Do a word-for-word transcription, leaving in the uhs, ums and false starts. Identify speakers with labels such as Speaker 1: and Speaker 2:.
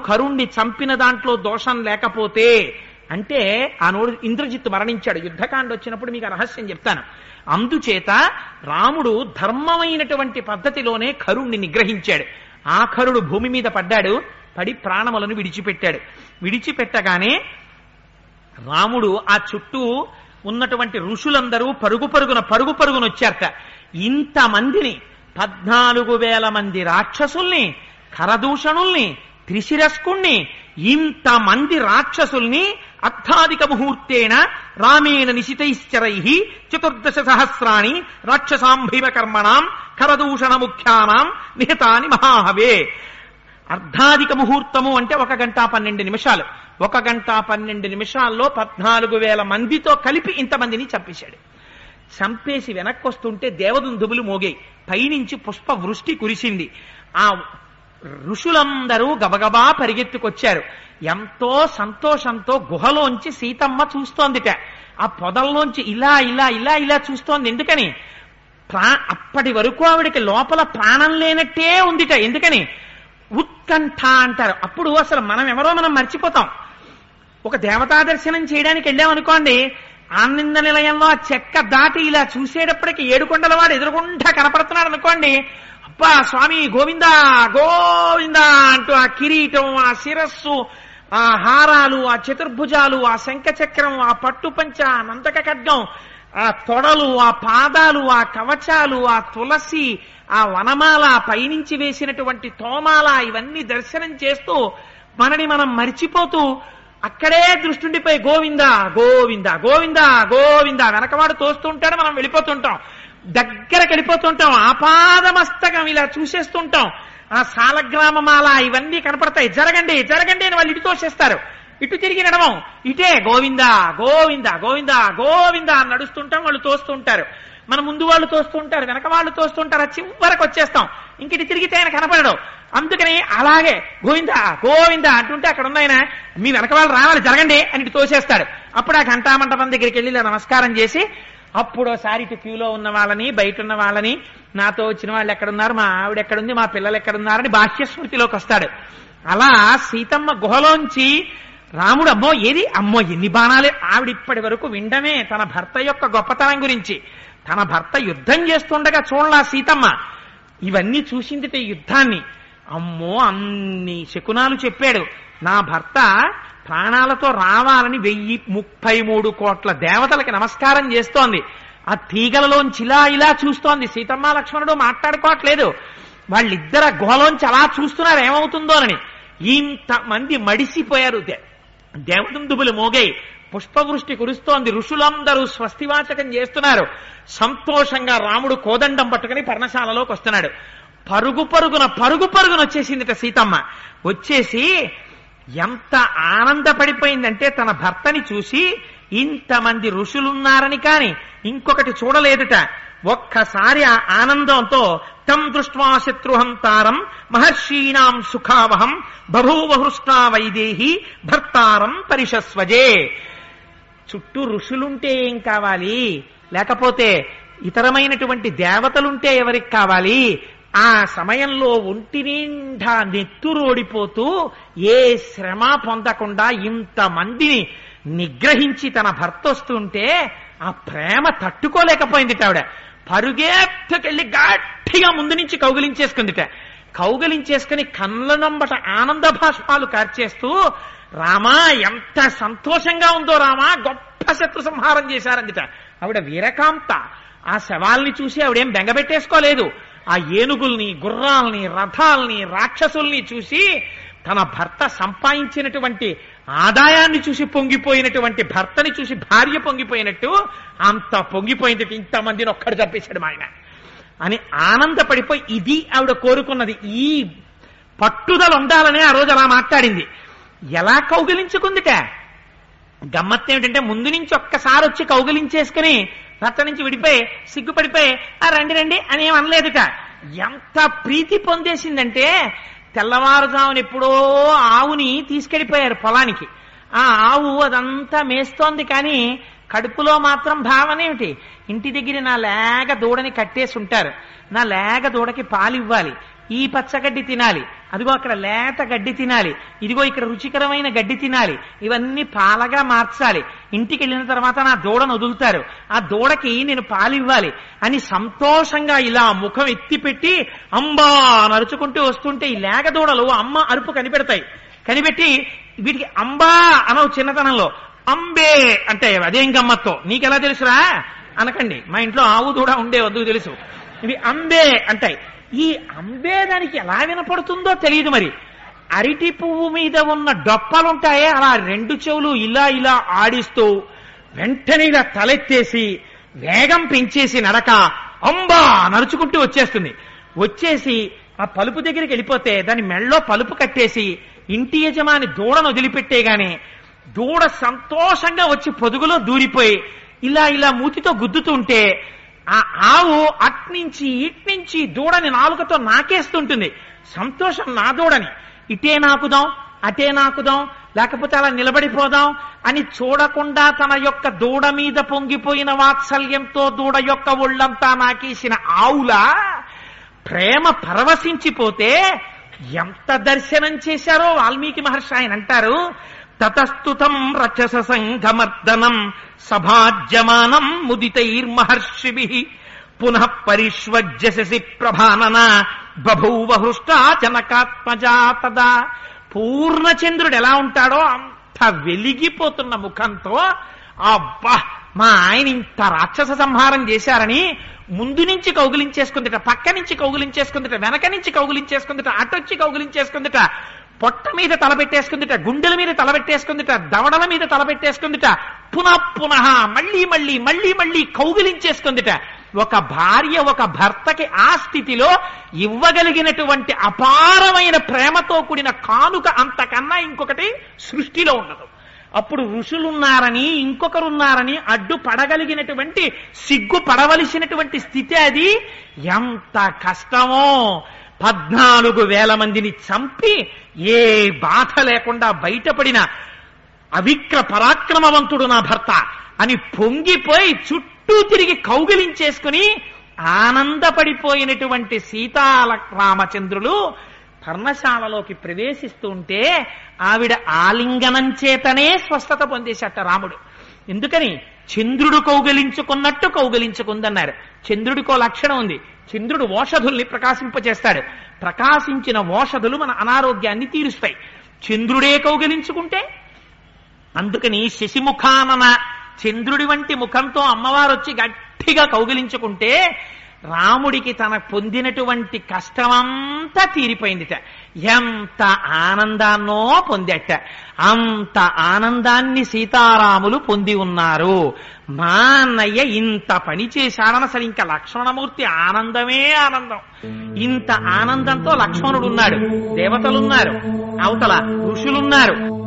Speaker 1: కరుణ్ణి చంపిన దాంట్లో దోషం లేకపోతే, అంటే ఆ నోడు ఇంద్రజిత్తు మరణించాడు. యుద్ధకాండ వచ్చినప్పుడు మీకు రహస్యం చెప్తాను. అందుచేత రాముడు ధర్మమైనటువంటి పద్ధతిలోనే కరుణ్ణి నిగ్రహించాడు. ఆ కరుడు భూమి మీద పడ్డాడు, పడి ప్రాణములను విడిచిపెట్టాడు. విడిచిపెట్టగానే రాముడు ఆ చుట్టూ ఉన్నటువంటి ఋషులందరూ పరుగు పరుగున పరుగు పరుగున వచ్చారట. ఇంతమందిని, పద్నాలుగు వేల మంది రాక్షసుల్ని, కరదూషణుల్ని, త్రిశిరస్కుణ్ణి, ఇంతమంది రాక్షసుల్ని అర్థాధిక ముహూర్తేన రామేణ నిశితైశ్చరై చతుర్దశ సహస్రాణి రాక్షసాంభైవ కర్మణాం కరదూషణ ముఖ్యానాం నిహతాని మహాహవే. అర్ధాధిక ముహూర్తము అంటే ఒక గంట పన్నెండు నిమిషాలు. ఒక గంట పన్నెండు నిమిషాల్లో పద్నాలుగు వేల మందితో కలిపి ఇంతమందిని చంపేశాడు. చంపేసి వెనక్కి వస్తుంటే దేవదుందుబులు మోగాయి, పైనుంచి పుష్ప వృష్టి కురిసింది. ఆ ఋషులందరూ గబగబా పరిగెత్తుకొచ్చారు. ఎంతో సంతోషంతో గుహలోంచి సీతమ్మ చూస్తోందిట. ఆ పొదల్లోంచి ఇలా ఇలా ఇలా ఇలా చూస్తోంది. ఎందుకని? ప్రా అప్పటి వరకు ఆవిడకి లోపల ప్రాణం లేనట్టే ఉందిట. ఎందుకని? ఉత్కంఠ అంటారు. అప్పుడు అసలు మనం ఎవరో మనం మర్చిపోతాం. ఒక దేవతా దర్శనం చేయడానికి వెళ్ళామనుకోండి, ఆనంద నిలయంలో ఆ చెక్క దాటి ఇలా చూసేటప్పటికి ఏడుకొండల వాడు ఎదురుగుండా కనపడుతున్నాడు అనుకోండి, అబ్బా స్వామి గోవిందా గోవిందా అంటూ ఆ కిరీటం, ఆ శిరస్సు, ఆ హారాలు, ఆ చతుర్భుజాలు, ఆ శంఖచక్రం, ఆ పట్టుపంచ, ఆ నందక ఖడ్గం, ఆ తొడలు, ఆ పాదాలు, ఆ కవచాలు, ఆ తులసి, ఆ వనమాల, పైనుంచి వేసినటువంటి తోమాల, ఇవన్నీ దర్శనం చేస్తూ మనని మనం మరిచిపోతూ అక్కడే దృష్టిండిపోయి గోవిందా గోవిందా గోవిందా గోవిందా వెనకవాడు తోస్తుంటాడు, మనం వెళ్ళిపోతుంటాం, దగ్గరకు వెళ్ళిపోతుంటాం, ఆపాదమస్తకం ఇలా చూసేస్తుంటాం. ఆ సాలగ్రామమాల ఇవన్నీ కనపడతాయి. జరగండి జరగండి అని వాళ్ళు ఇటు తోసేస్తారు. ఇటు తిరిగి నడవం, ఇటే గోవిందా గోవిందా గోవిందా గోవిందా అని నడుస్తుంటాం. వాళ్ళు తోస్తుంటారు, మన ముందు వాళ్ళు తోస్తుంటారు, వెనక వాళ్ళు తోస్తుంటారు. చివరకు వచ్చేస్తాం, ఇంక ఇటు తిరిగితే ఆయన కనపడడం. అందుకని అలాగే గోవిందా గోవిందా అంటుంటే అక్కడ ఉన్న ఆయన మీ వెనక వాళ్ళు రావాలి జరగండి అని ఇటు తోసేస్తాడు. అప్పుడు ఆ ఘంటామంటపం దగ్గరికి వెళ్ళి నమస్కారం చేసి అప్పుడు ఒకసారి ఇటు క్యూలో ఉన్న వాళ్ళని, బయట ఉన్న వాళ్ళని, నాతో వచ్చిన వాళ్ళు ఎక్కడున్నారు, మా ఆవిడ ఎక్కడుంది, మా పిల్లలు ఎక్కడున్నారని బాహ్య స్మృతిలోకి వస్తాడు. అలా సీతమ్మ గుహలోంచి రాముడు అమ్మో ఏది అమ్మో ఎన్ని బాణాలే. ఆవిడ ఇప్పటి వరకు వినడమే తన భర్త యొక్క గొప్పతనం గురించి. తన భర్త యుద్ధం చేస్తుండగా చూడలా సీతమ్మ, ఇవన్నీ చూసింది యుద్ధాన్ని. అమ్మో అన్ని శకునాలు చెప్పాడు. నా భర్త ప్రాణాలతో రావాలని వెయ్యి ముప్పై మూడు కోట్ల దేవతలకి నమస్కారం చేస్తోంది. ఆ తీగలలోంచి ఇలా ఇలా చూస్తోంది. సీతమ్మ లక్ష్మణుడు మాట్లాడుకోవట్లేదు, వాళ్ళిద్దరు గుహలోంచి అలా చూస్తున్నారు ఏమవుతుందోనని. ఇంతమంది మడిసిపోయారు. దేవదుందుబులు మోగాయి, పుష్పవృష్టి కురుస్తోంది, ఋషులందరూ స్వస్తివాచకం చేస్తున్నారు. సంతోషంగా రాముడు కోదండం పట్టుకుని పర్ణశాలలోకి వస్తున్నాడు. పరుగు పరుగున పరుగు పరుగున వచ్చేసిందిట సీతమ్మ. వచ్చేసి ఎంత ఆనందపడిపోయిందంటే తన భర్తని చూసి ఇంతమంది ఋషులున్నారని కాని ఇంకొకటి చూడలేదుట. ఒక్కసారి ఆ ఆనందంతో తం దృష్ట్వా శత్రుహంతారం మహర్షీణాం సుఖావహం బభూవ హృష్ణా వైదేహి భర్తారం పరిషస్వజే. చుట్టూ ఋషులుంటే ఏం కావాలి, లేకపోతే ఇతరమైనటువంటి దేవతలుంటే ఎవరికి కావాలి? ఆ సమయంలో ఒంటి నిండా నెత్తురోడిపోతూ ఏ శ్రమ పొందకుండా ఇంతమందిని నిగ్రహించి తన భర్త వస్తుంటే ఆ ప్రేమ తట్టుకోలేకపోయిందిట. ఆవిడ పరుగెత్తుకెళ్ళి గట్టిగా ముందు నుంచి కౌగిలించేసుకుందిట. కౌగిలించేసుకుని కళ్ళ నంబట ఆనంద భాష్పాలు కార్చేస్తూ రామా ఎంత సంతోషంగా ఉందో రామా, గొప్ప శత్రు సంహారం చేశారందిట. ఆవిడ వీరకాంత. ఆ శవాల్ని చూసి ఆవిడేం బెంగబెట్టేసుకోలేదు. ఆ ఏనుగుల్ని, గుర్రాల్ని, రథాల్ని, రాక్షసుల్ని చూసి తన భర్త సంపాదించినటువంటి ఆదాయాన్ని చూసి పొంగిపోయినటువంటి భర్తని చూసి భార్య పొంగిపోయినట్టు అంత పొంగిపోయింది. ఇంతమందిని ఒక్కడు చంపేశాడు మా ఆయన అని ఆనందపడిపోయి ఇది ఆవిడ కోరుకున్నది. ఈ పట్టుదల ఉండాలనే ఆ రోజు అలా మాట్లాడింది. ఎలా కౌగిలించుకుందిట. గమ్మత్తు ఏమిటంటే ముందు నుంచి ఒక్కసారి వచ్చి కౌగిలించేసుకుని రచ్చ నుంచి విడిపోయి సిగ్గుపడిపోయి ఆ రండి రండి అని ఏం అనలేదుట. ఎంత ప్రీతి పొందేసిందంటే తెల్లవారుజామున ఎప్పుడో ఆవుని తీసుకెళ్లిపోయారు పొలానికి. ఆ ఆవు అదంతా మేస్తోంది, కానీ కడుపులో మాత్రం భావన ఏమిటి, ఇంటి దగ్గర నా లేగ దూడని కట్టేసి ఉంటారు, నా లేగ దూడకి పాలు ఇవ్వాలి, ఈ పచ్చగడ్డి తినాలి, అదిగో అక్కడ లేత గడ్డి తినాలి, ఇదిగో ఇక్కడ రుచికరమైన గడ్డి తినాలి, ఇవన్నీ పాలగా మార్చాలి, ఇంటికి వెళ్ళిన తర్వాత నా దూడను వదులుతారు, ఆ దూడకి నేను పాలివ్వాలి అని సంతోషంగా ఇలా ముఖం ఎత్తిపెట్టి అంబా నరుచుకుంటూ వస్తుంటే ఈ లేక దూడలు అమ్మ అరుపు కనిపెడతాయి. కనిపెట్టి వీటికి అంబా అనవు, చిన్నతనంలో అంబే అంటే అదేం గమ్మత్తో నీకెలా తెలుసురా అనకండి, మా ఇంట్లో ఆవు దూడ ఉండే వద్దు తెలుసు. ఇవి అంబే అంటాయి. ఈ అంబే దానికి ఎలా వినపడుతుందో తెలియదు. మరి అరటి పువ్వు మీద ఉన్న డొప్పలుంటాయే అలా రెండు చెవులు ఇలా ఇలా ఆడిస్తూ వెంటనే ఇలా తలెత్తేసి వేగం పెంచేసి నడక అంబా నడుచుకుంటూ వచ్చేస్తుంది. వచ్చేసి ఆ పలుపు దగ్గరికి వెళ్ళిపోతే దాని మెళ్ళో పలుపు కట్టేసి ఇంటి యజమాని దూడను వదిలిపెట్టేగానే దూడ సంతోషంగా వచ్చి పొదుగులో దూరిపోయి ఇలా ఇలా మూతితో గుద్దుతుంటే ఆ ఆవు అట్నుంచి ఇట్నుంచి దూడని నాలుకతో నాకేస్తుంటుంది. సంతోషం నా దూడని, ఇటే నాకుదాం అటే నాకుదాం లేకపోతే అలా నిలబడిపోదాం అని చూడకుండా తన యొక్క దూడ మీద పొంగిపోయిన వాత్సల్యంతో దూడ యొక్క ఒళ్ళంతా నాకేసిన ఆవులా ప్రేమ పరవశించిపోతే ఎంత దర్శనం చేశారో వాల్మీకి మహర్షి. ఆయన అంటారు, తతస్తుతం రచస సంఘమర్దనం సభాజ్యమానం ముదితైర్మహర్షిభిః పునః పరిష్వజ్యసి ప్రభానన బభూవ హృష్టా జనకాత్మజా తదా. పూర్ణచంద్రుడు ఎలా ఉంటాడో అంత వెలిగిపోతున్న ముఖంతో అబ్బా మా ఆయన ఇంత రాక్షస సంహారం చేశారని ముందు నుంచి కౌగిలించేసుకుందిట, పక్క నుంచి కౌగిలించేసుకుందిట, వెనక నుంచి కౌగిలించేసుకుందిట, అటొచ్చి కౌగిలించేసుకుందిట, పొట్ట మీద తలబెట్టేసుకుందిట, గుండెల మీద తలబెట్టేసుకుందిట, దవడల మీద తలబెట్టేసుకుందిట, పునః పునః మళ్ళీ మళ్ళీ మళ్ళీ మళ్ళీ కౌగిలించేసుకుందిట. ఒక భార్య ఒక భర్తకి ఆ స్థితిలో ఇవ్వగలిగినటువంటి అపారమైన ప్రేమతో కూడిన కానుక అంతకన్నా ఇంకొకటి సృష్టిలో ఉండదు. అప్పుడు ఋషులున్నారని ఇంకొకరున్నారని అడ్డు పడగలిగినటువంటి సిగ్గు పడవలసినటువంటి స్థితి అది. ఎంత కష్టమో! పద్నాలుగు వేల మందిని చంపి ఏ బాధ లేకుండా బయటపడిన అవిక్ర పరాక్రమవంతుడు నా భర్త అని పొంగిపోయి చుట్టూ తిరిగి కౌగిలించేసుకుని ఆనందపడిపోయినటువంటి సీతారామచంద్రులు పర్ణశాలలోకి ప్రవేశిస్తూ ఉంటే ఆవిడ ఆలింగనం చేతనే స్వస్థత పొందేశాట రాముడు. ఎందుకని? చంద్రుడు కౌగలించుకున్నట్టు కౌగలించుకుందన్నారు. చంద్రుడికో లక్షణం ఉంది, చంద్రుడు ఓషధుల్ని ప్రకాశింపచేస్తాడు. ప్రకాశించిన ఓషధులు మన అనారోగ్యాన్ని తీరుస్తాయి. చంద్రుడే కౌగలించుకుంటే, అందుకని శశిముఖానన చంద్రుడి వంటి ముఖంతో అమ్మవారు వచ్చి గట్టిగా కౌగిలించుకుంటే రాముడికి తన పొందినటువంటి కష్టమంతా తీరిపోయిందిట. ఎంత ఆనందాన్నో పొందట. అంత ఆనందాన్ని సీతారాములు పొంది ఉన్నారు. మా అన్నయ్య ఇంత పని చేశాడని అసలు ఇంకా లక్ష్మణమూర్తి ఆనందమే ఆనందం. ఇంత ఆనందంతో లక్ష్మణుడు ఉన్నాడు, దేవతలున్నారు, అవతల ఋషులున్నారు,